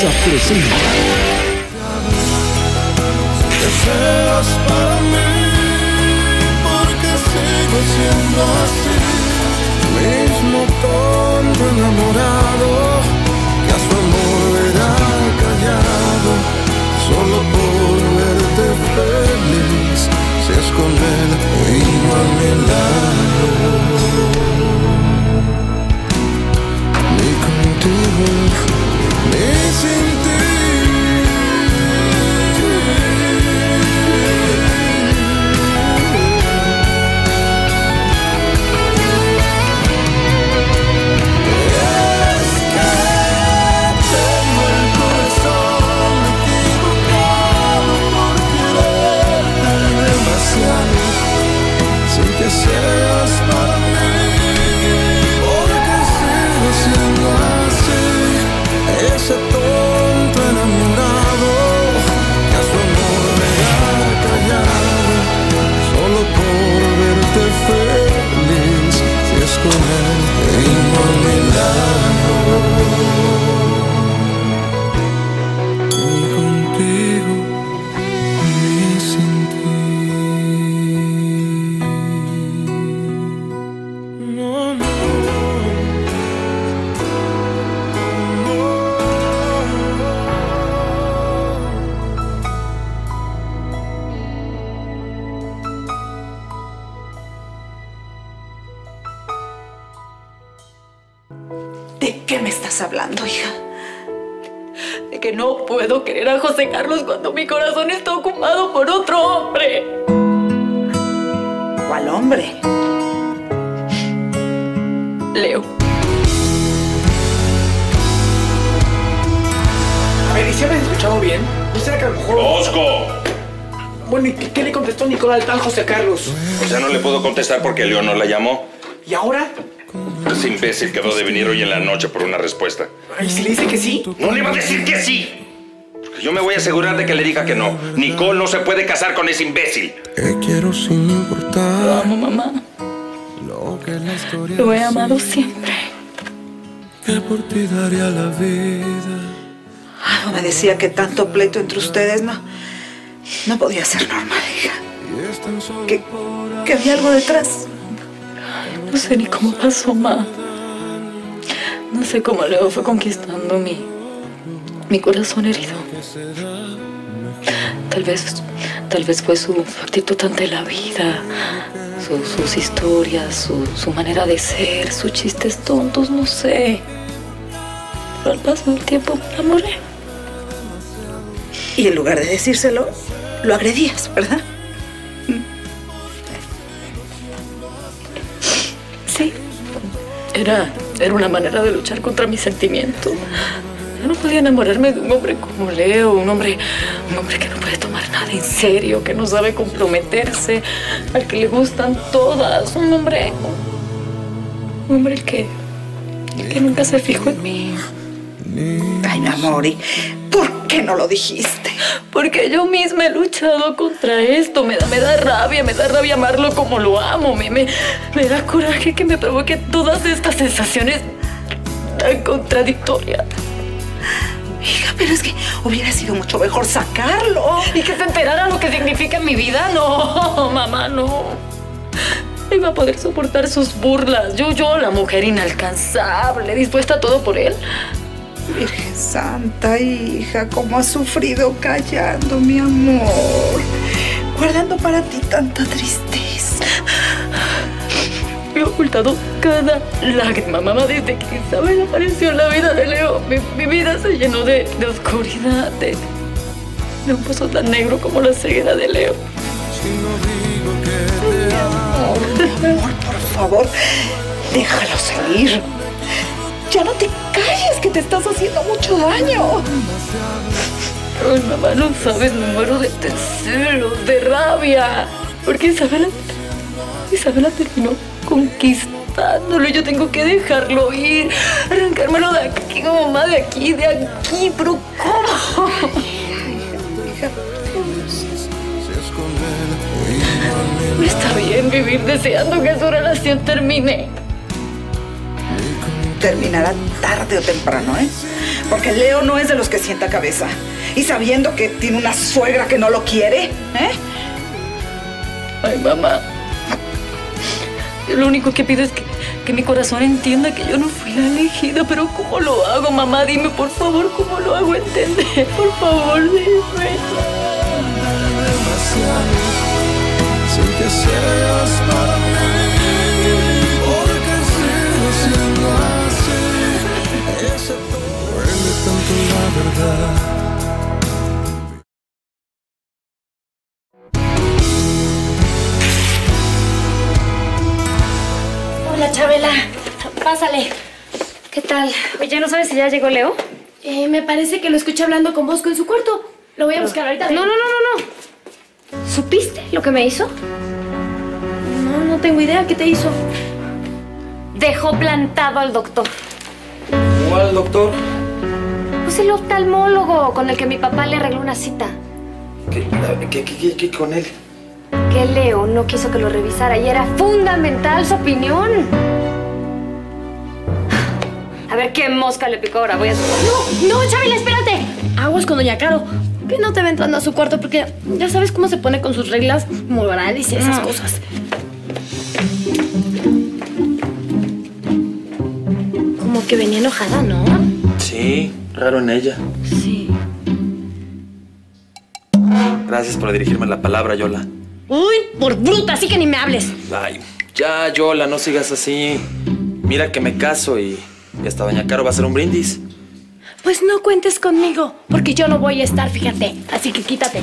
Medusa presenta. Que seas para mí, porque sigo siendo así, mismo tonto enamorado, que a su amor verá callado, solo por verte feliz, si es con él y no a mi lado, ni contigo, ni sin ti. Que seas para mí, porque sigo siendo así, ese tonto enamorado, que a su amor verá callado, solo por verte feliz, si es con él y no a mi lado, ni contigo, ni sin ti. ¿De qué me estás hablando, hija? De que no puedo querer a José Carlos cuando mi corazón está ocupado por otro hombre. ¿Cuál hombre? Leo. A ver, ¿y si habéis escuchado bien? ¿No será que a lo mejor... ¡Osco! Bueno, ¿y qué le contestó Nicola al tal José Carlos? O sea, no le puedo contestar porque León no la llamó. ¿Y ahora? Ese imbécil quedó de venir hoy en la noche por una respuesta. ¿Y si le dice que sí? ¡No le va a decir que sí! Porque yo me voy a asegurar de que le diga que no. Nicole no se puede casar con ese imbécil. Te quiero sin importar. Lo amo, mamá. Lo he amado siempre. Que por ti daría la vida. No me decía que tanto pleito entre ustedes no podía ser normal, hija. Que había algo detrás. No sé ni cómo pasó, ma. No sé cómo Leo fue conquistando mi corazón herido. Tal vez fue su actitud ante la vida, sus historias, su manera de ser, sus chistes tontos, no sé. Pero al paso del tiempo me enamoré. Y en lugar de decírselo, lo agredías, ¿verdad? Sí, era una manera de luchar contra mis sentimientos. Yo no podía enamorarme de un hombre como Leo, un hombre que no puede tomar nada en serio, que no sabe comprometerse, al que le gustan todas, un hombre que nunca se fijó en mí. Ay, mi amor, ¿y por qué no lo dijiste? Porque yo misma he luchado contra esto. Me da rabia amarlo como lo amo. Me da coraje que me provoque todas estas sensaciones tan contradictorias. Hija, pero es que hubiera sido mucho mejor sacarlo. ¿Y que se enterara lo que significa en mi vida? No, mamá, no. Iba a poder soportar sus burlas. Yo, la mujer inalcanzable, dispuesta a todo por él. Virgen Santa, hija, cómo has sufrido callando, mi amor. Guardando para ti tanta tristeza. He ocultado cada lágrima, mamá, desde que Isabel apareció en la vida de Leo. Mi vida se llenó de oscuridad, de un pozo tan negro como la ceguera de Leo. Mi amor, por favor, déjalo seguir. Ya no te calles, que te estás haciendo mucho daño. Ay, mamá, no sabes, me muero de celos, de rabia. Porque Isabela terminó conquistándolo. Yo tengo que dejarlo ir, arrancármelo de aquí, mamá, de aquí, pero ¿cómo? Hija, no está bien vivir deseando que su relación termine. terminará tarde o temprano, ¿eh? Porque Leo no es de los que sienta cabeza. Y sabiendo que tiene una suegra que no lo quiere, ¿eh? Ay, mamá. Yo lo único que pido es que mi corazón entienda que yo no fui la elegida. Pero ¿cómo lo hago, mamá? Dime, por favor, ¿cómo lo hago entender? Por favor, dime. Sin que seas para mí, porque sigo siendo así. Ese duele tanto la verdad. Hola, Chabela. Pásale. ¿Qué tal? Oye, ¿no sabes si ya llegó Leo? Me parece que lo escuché hablando con Bosco en su cuarto. Lo voy a buscar ahorita. No. ¿Supiste lo que me hizo? No tengo idea. ¿Qué te hizo? Dejó plantado al doctor. ¿Cuál doctor? Pues el oftalmólogo con el que mi papá le arregló una cita. ¿Qué con él? Que Leo no quiso que lo revisara y era fundamental su opinión. A ver qué mosca le picó ahora. Voy a... No, Chabela, espérate. Aguas con doña Caro. Que no te va entrando a su cuarto porque ya sabes cómo se pone con sus reglas morales y esas cosas. Como que venía enojada, ¿no? Sí, raro en ella. Sí. Gracias por dirigirme la palabra, Yola. Uy, por bruta, así que ni me hables. Ay, ya, Yola, no sigas así. Mira que me caso y hasta doña Caro va a hacer un brindis. Pues no cuentes conmigo, porque yo no voy a estar, fíjate. Así que quítate.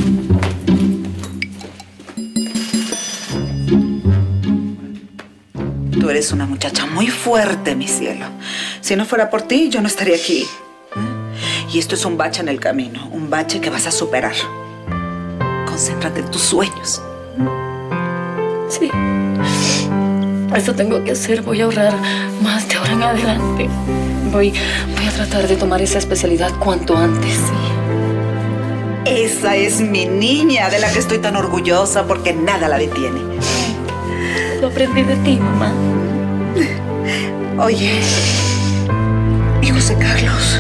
Tú eres una muchacha muy fuerte, mi cielo. Si no fuera por ti, yo no estaría aquí. Y esto es un bache en el camino, un bache que vas a superar. Concéntrate en tus sueños. Sí. Eso tengo que hacer. Voy a ahorrar más de ahora en adelante. Voy a tratar de tomar esa especialidad cuanto antes, sí. Esa es mi niña, de la que estoy tan orgullosa porque nada la detiene. Lo aprendí de ti, mamá. Oye, ¿y José Carlos?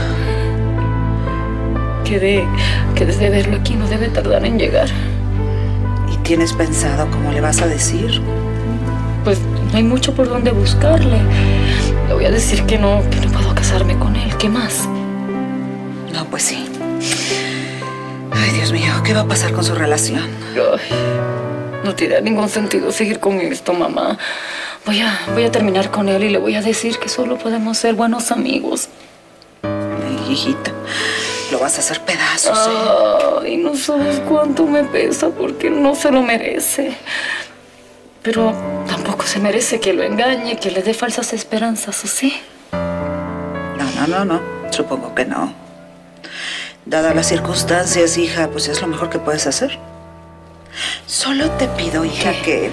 Que desde verlo aquí no debe tardar en llegar. ¿Y tienes pensado cómo le vas a decir? Pues no hay mucho por donde buscarle. Le voy a decir que no puedo casarme con él. ¿Qué más? No, pues sí. Ay, Dios mío, ¿qué va a pasar con su relación? Ay, no tiene ningún sentido seguir con esto, mamá. Voy a terminar con él y le voy a decir que solo podemos ser buenos amigos. Ay, hijita, lo vas a hacer pedazos, Ay, no sabes cuánto me pesa porque no se lo merece. Pero tampoco se merece que lo engañe, que le dé falsas esperanzas, ¿o sí? No. Supongo que no. Dadas las circunstancias, hija, pues es lo mejor que puedes hacer. Solo te pido, hija, que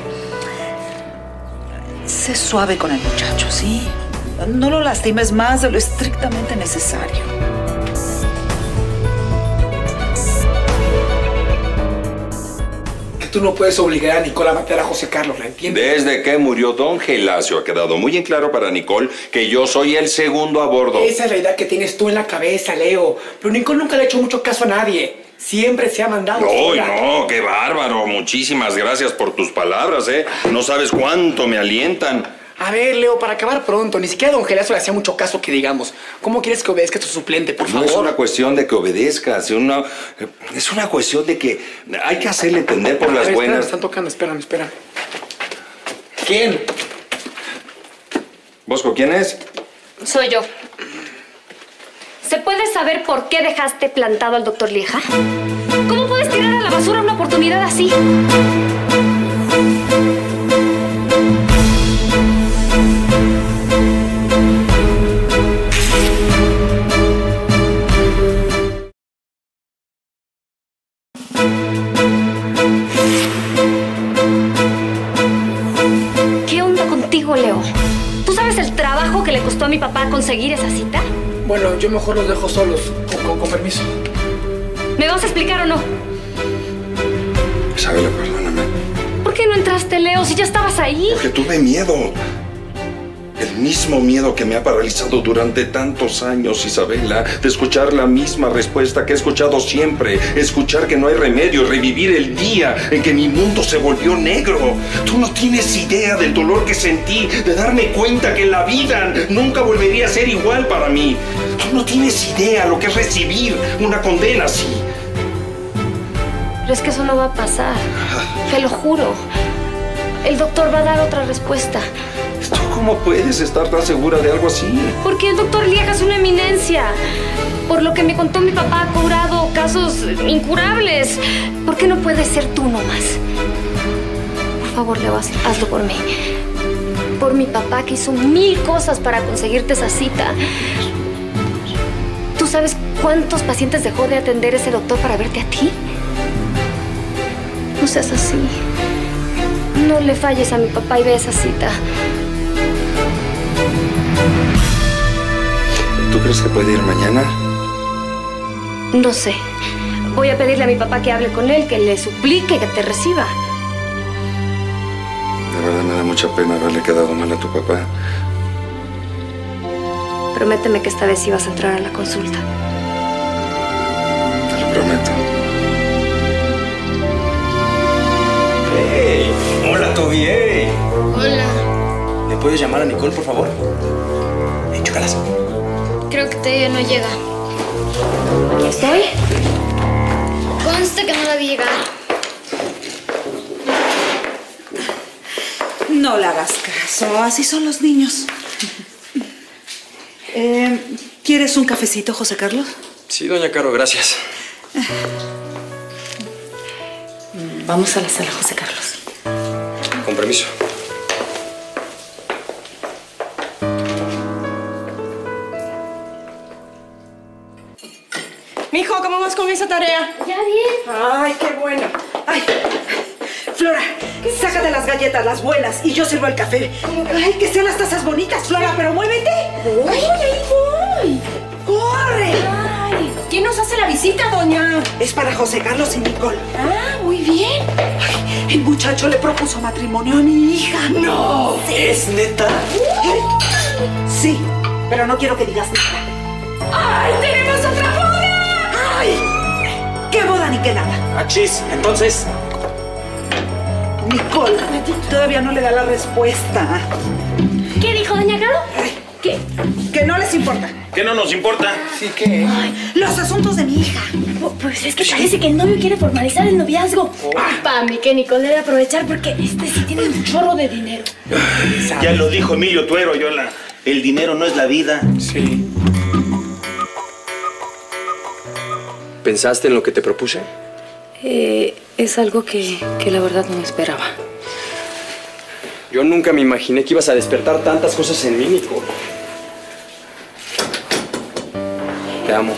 sé suave con el muchacho, ¿sí? No lo lastimes más de lo estrictamente necesario. Tú no puedes obligar a Nicole a matar a José Carlos, ¿la entiendes? Desde que murió don Gelasio ha quedado muy en claro para Nicole que yo soy el segundo a bordo. Esa es la idea que tienes tú en la cabeza, Leo. Pero Nicole nunca le ha hecho mucho caso a nadie. Siempre se ha mandado sola. No, qué bárbaro. Muchísimas gracias por tus palabras, ¿eh? No sabes cuánto me alientan. A ver, Leo, para acabar pronto, ni siquiera don Gelasio le hacía mucho caso que digamos. ¿Cómo quieres que obedezca a tu suplente, por favor? No es una cuestión de que obedezcas, es una cuestión de que hay que hacerle entender por las buenas. Me están tocando, espérame. ¿Quién? Bosco, ¿quién es? Soy yo. ¿Se puede saber por qué dejaste plantado al doctor Lieja? ¿Cómo puedes tirar a la basura una oportunidad así? ¿Qué onda contigo, Leo? ¿Tú sabes el trabajo que le costó a mi papá conseguir esa cita? Bueno, yo mejor los dejo solos, con permiso. ¿Me vas a explicar o no? Isabela, perdóname. ¿Por qué no entraste, Leo, si ya estabas ahí? Porque tuve miedo. El mismo miedo que me ha paralizado durante tantos años, Isabela, de escuchar la misma respuesta que he escuchado siempre, escuchar que no hay remedio, revivir el día en que mi mundo se volvió negro. Tú no tienes idea del dolor que sentí, de darme cuenta que la vida nunca volvería a ser igual para mí. Tú no tienes idea lo que es recibir una condena así. Pero es que eso no va a pasar. Te lo juro. El doctor va a dar otra respuesta. ¿Tú cómo puedes estar tan segura de algo así? Porque el doctor Lieja es una eminencia. Por lo que me contó mi papá, ha curado casos incurables. ¿Por qué no puedes ser tú nomás? Por favor, Leo, hazlo por mí. Por mi papá, que hizo 1000 cosas para conseguirte esa cita. ¿Tú sabes cuántos pacientes dejó de atender ese doctor para verte a ti? No seas así. No le falles a mi papá y ve esa cita. ¿Tú crees que puede ir mañana? No sé. Voy a pedirle a mi papá que hable con él, que le suplique que te reciba. De verdad me da mucha pena haberle quedado mal a tu papá. Prométeme que esta vez sí vas a entrar a la consulta. Te lo prometo. ¡Hey! ¡Hola, Toby! ¡Hey! Hola. ¿Le puedes llamar a Nicole, por favor? Chócalas. Creo que todavía no llega. ¿Aquí estoy? Consta que no la vi llegar. No le hagas caso, así son los niños. ¿Quieres un cafecito, José Carlos? Sí, doña Caro, gracias. Vamos a la sala, José Carlos. Con permiso. Mijo, ¿cómo vas con esa tarea? Ya bien. Ay, qué bueno. Ay, Flora, sácate las galletas, las buenas, y yo sirvo el café. Ay, que sean las tazas bonitas, Flora, pero muévete. Ay, ahí voy. ¡Corre! Ay, ¿quién nos hace la visita, doña? Es para José Carlos y Nicole. Ah, muy bien. Ay, el muchacho le propuso matrimonio a mi hija. ¡No! ¿Es neta? Sí, pero no quiero que digas nada. ¡Ay, tenemos otra boda! ¡Ay! ¡Qué boda ni qué nada! Achis, entonces. Nicole todavía no le da la respuesta. ¿Qué dijo doña Caro? ¿Qué? Que no les importa. ¿Qué no nos importa? Sí, ¿qué? Los asuntos de mi hija. Pues es que parece que el novio quiere formalizar el noviazgo. Para mí que Nicole debe aprovechar porque este sí tiene un chorro de dinero. Ya lo dijo Emilio Tuero, Yola. El dinero no es la vida. Sí. ¿Pensaste en lo que te propuse? Es algo que la verdad no esperaba. Yo nunca me imaginé que ibas a despertar tantas cosas en mí, Nicole. Te amo.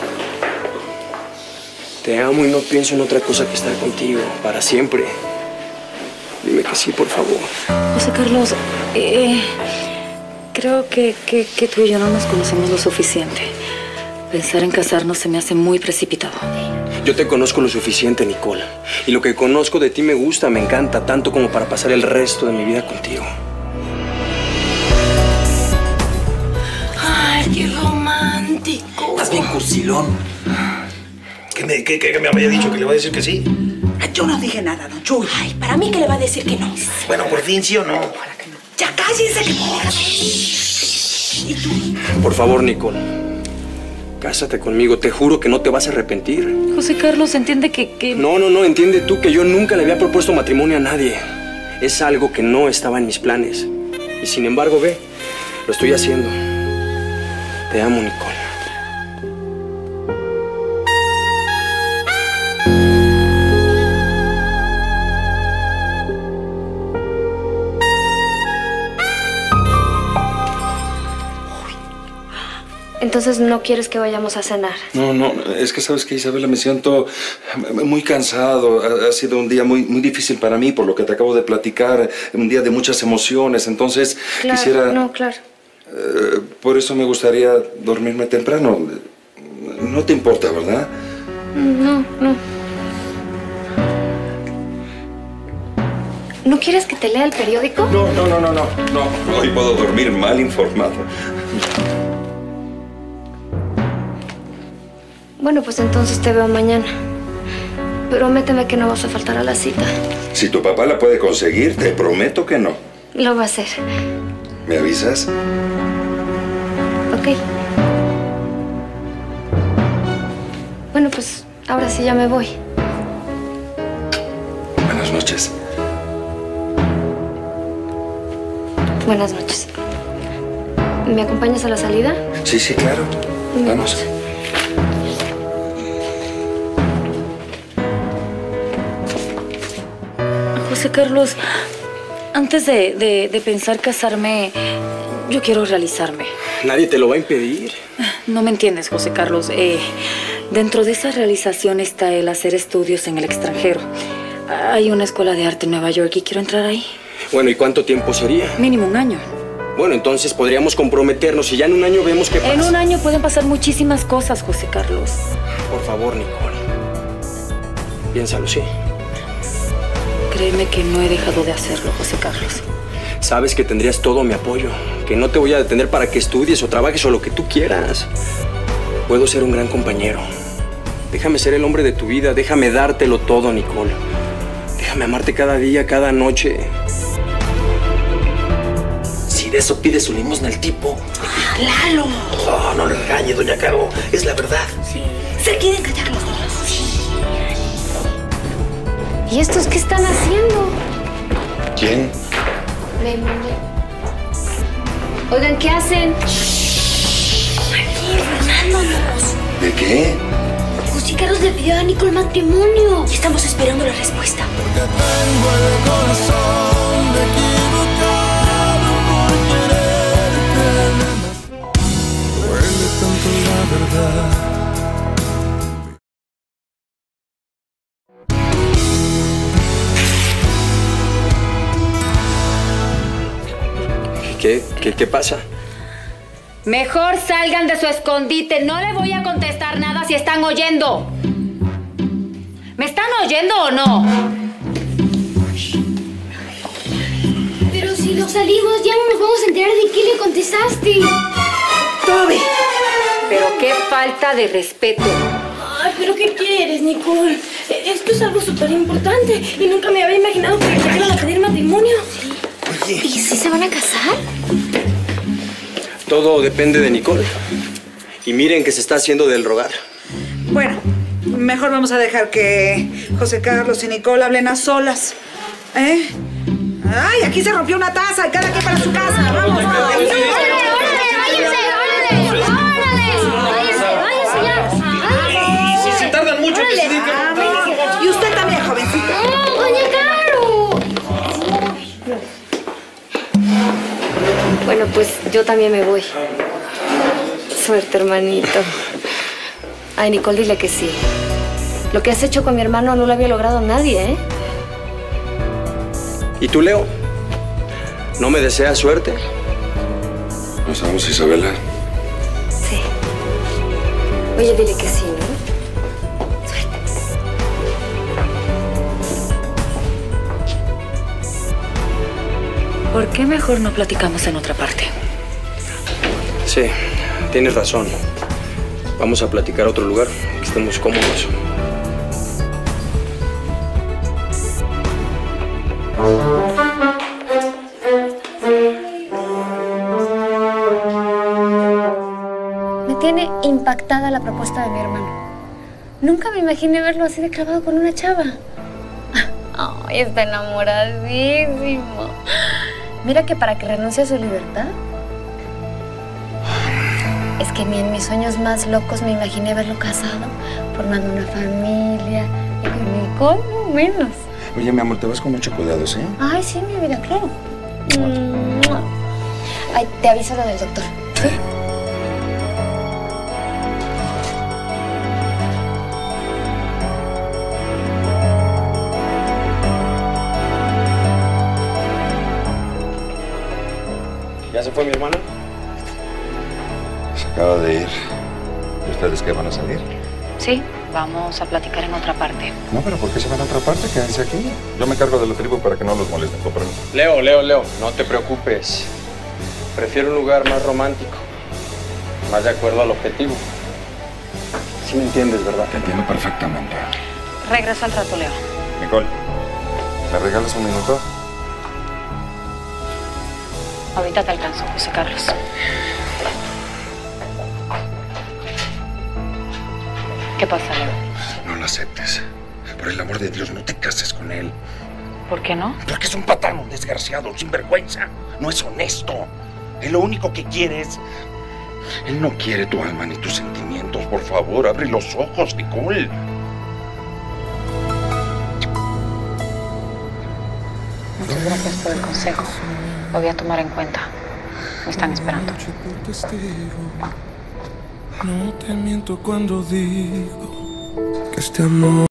Te amo y no pienso en otra cosa que estar contigo para siempre. Dime que sí, por favor. José Carlos, creo que tú y yo no nos conocemos lo suficiente. Pensar en casarnos se me hace muy precipitado. Yo te conozco lo suficiente, Nicole. Y lo que conozco de ti me gusta, me encanta, tanto como para pasar el resto de mi vida contigo. Ay, qué romántico. Estás bien cursilón. Que me había dicho que le va a decir que sí. Yo no dije nada, don Chuy. Ay, para mí que le va a decir que no. Bueno, por fin, ¿sí o no? Ya cállense que Por favor, Nicole. Cásate conmigo, te juro que no te vas a arrepentir. José Carlos, entiende que... No, entiende tú que yo nunca le había propuesto matrimonio a nadie. Es algo que no estaba en mis planes. Y sin embargo, ve, lo estoy haciendo. Te amo, Nicole. Entonces no quieres que vayamos a cenar. No, es que sabes que, Isabela, me siento muy cansado. Ha sido un día muy difícil para mí, por lo que te acabo de platicar. Un día de muchas emociones, entonces Claro, quisiera... no, claro. Por eso me gustaría dormirme temprano. No te importa, ¿verdad? No. ¿No quieres que te lea el periódico? No. Hoy puedo dormir mal informado. Bueno, pues entonces te veo mañana. Prométeme que no vas a faltar a la cita. Si tu papá la puede conseguir, te prometo que no. Lo va a hacer. ¿Me avisas? Ok. Bueno, pues ahora sí ya me voy. Buenas noches. Buenas noches. ¿Me acompañas a la salida? Sí, claro. Vamos. José Carlos, antes de pensar casarme, yo quiero realizarme. Nadie te lo va a impedir. No me entiendes, José Carlos. Dentro de esa realización está el hacer estudios en el extranjero. Hay una escuela de arte en Nueva York y quiero entrar ahí. Bueno, ¿y cuánto tiempo sería? Mínimo 1 año. Bueno, entonces podríamos comprometernos y ya en 1 año vemos qué pasa. En 1 año pueden pasar muchísimas cosas, José Carlos. Por favor, Nicole. Piénsalo, ¿sí? Créeme que no he dejado de hacerlo, José Carlos. Sabes que tendrías todo mi apoyo, que no te voy a detener para que estudies o trabajes o lo que tú quieras. Puedo ser un gran compañero. Déjame ser el hombre de tu vida, déjame dártelo todo, Nicole. Déjame amarte cada día, cada noche. Si de eso pide su limosna el tipo. ¡Lalo! Oh, no le engañe, doña Caro. Es la verdad. Sí. Se quieren callar los dos. ¿Y estos qué están haciendo? ¿Quién? Oigan, ¿qué hacen? Fernándonos. ¿De qué? José Carlos le pidió a Nicole matrimonio. Y estamos esperando la respuesta. Porque tengo el corazón equivocado por quererte. Duele tanto la verdad. ¿Qué pasa? Mejor salgan de su escondite. No le voy a contestar nada si están oyendo. ¿Me están oyendo o no? Pero si nos salimos, ya no nos vamos a enterar de qué le contestaste. ¡Toby! Pero qué falta de respeto. Ay, ¿pero qué quieres, Nicole? Esto es algo súper importante y nunca me había imaginado que me quieran a pedir matrimonio. ¿Y si se van a casar? Todo depende de Nicole. Y miren que se está haciendo del rogar. Bueno, mejor vamos a dejar que José Carlos y Nicole hablen a solas. ¿Eh? ¡Ay, aquí se rompió una taza! ¡Cada quien para su casa! ¡Vamos! ¡Váyanse ya! Si se tardan mucho en decidir que... Y usted también, jovencita. ¡Doña Caro! Bueno, pues yo también me voy. Suerte, hermanito. Ay, Nicole, dile que sí. Lo que has hecho con mi hermano no lo había logrado nadie, ¿eh? ¿Y tú, Leo? ¿No me deseas suerte? ¿Nos vamos, Isabela? Sí. Oye, dile que sí, ¿no? Suerte. ¿Por qué mejor no platicamos en otra parte? Sí, tienes razón. Vamos a platicar a otro lugar, que estemos cómodos. Me tiene impactada la propuesta de mi hermano. Nunca me imaginé verlo así de clavado con una chava. Ay, está enamoradísimo. Mira que para que renuncie a su libertad. Es que ni en mis sueños más locos me imaginé verlo casado, formando una familia. Y con Nicole, no menos. Oye, mi amor, te vas con mucho cuidado, ¿sí? Ay, sí, mi vida, claro. Ay, te aviso lo del doctor. ¿Sí? ¿Ya se fue mi hermano? Se acaba de ir. ¿Y ustedes qué van a salir? Sí, Vamos a platicar en otra parte. No, pero ¿por qué se van a otra parte? Quédense aquí. Yo me encargo de la tribu para que no los molesten, ¿comprendo? Leo, no te preocupes. Prefiero un lugar más romántico, más de acuerdo al objetivo. ¿Sí me entiendes, verdad? Te entiendo perfectamente. Regreso al rato, Leo. Nicole, ¿me regalas un minuto? Ahorita te alcanzo, José Carlos. ¿Qué pasa, Leo? No lo aceptes. Por el amor de Dios, no te cases con él. ¿Por qué no? Porque es un patán, un desgraciado, un sinvergüenza. No es honesto. Él lo único que quiere es... Él no quiere tu alma ni tus sentimientos. Por favor, abre los ojos, Nicole. Muchas gracias por el consejo. Lo voy a tomar en cuenta. Me están esperando. No te miento cuando digo que este amor